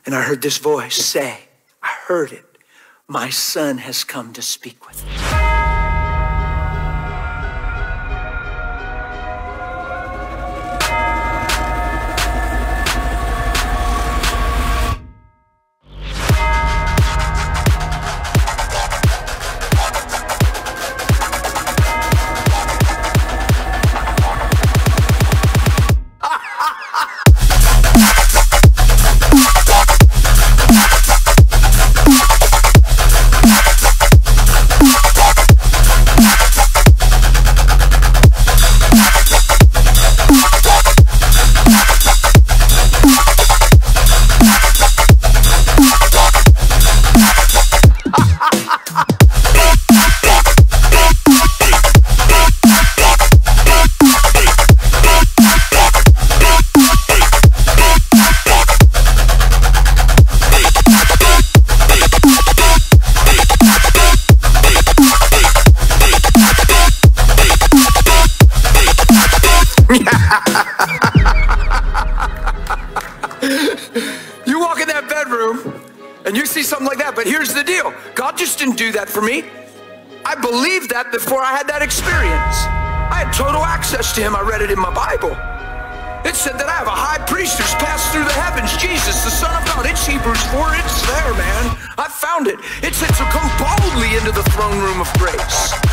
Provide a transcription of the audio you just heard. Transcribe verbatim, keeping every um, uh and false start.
And I heard this voice say, I heard it, my son has come to speak with me. You walk in that bedroom and you see something like that, but here's the deal. God just didn't do that for me. I believed that before I had that experience. I had total access to him. I read it in my Bible. It said that I have a high priest who's passed through the heavens, Jesus, the Son of God. It's Hebrews four, it's there, man. I found it. It said to come boldly into the throne room of grace.